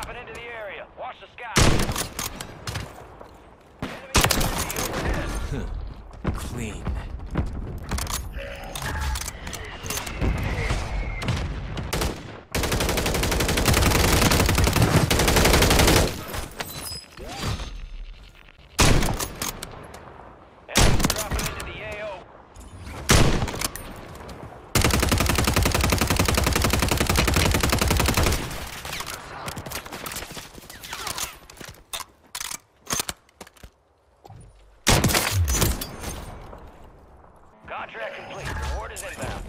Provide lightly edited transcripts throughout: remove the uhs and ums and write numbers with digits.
dropping into the area. Watch the sky. Enemy overhead. Clean. Enemy dropping into the AO. Contract complete. Reward is inbound.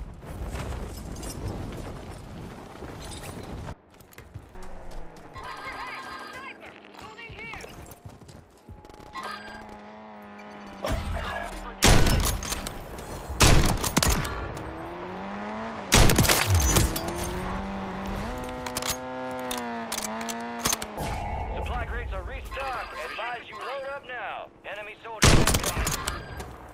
Supply crates are restocked. Advise you load up now. Enemy soldiers incoming.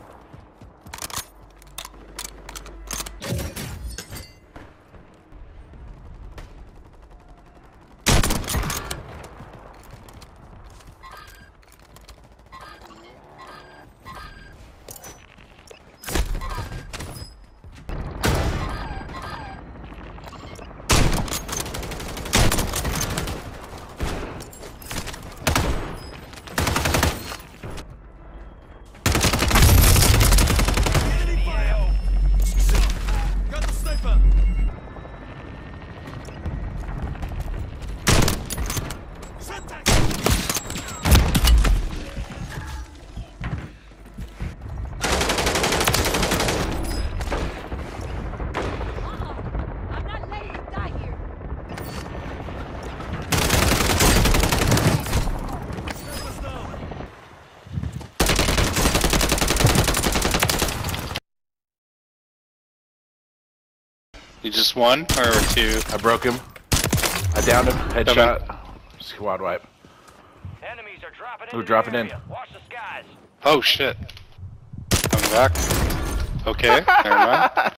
Got the sniper! I'm not letting you die here. Sniper's down! You just one or two? I broke him. I downed him. Headshot. Squad wipe. Enemies are dropping Ooh, into dropping the in. area. Watch the skies. Oh shit. Coming back. Okay, never mind.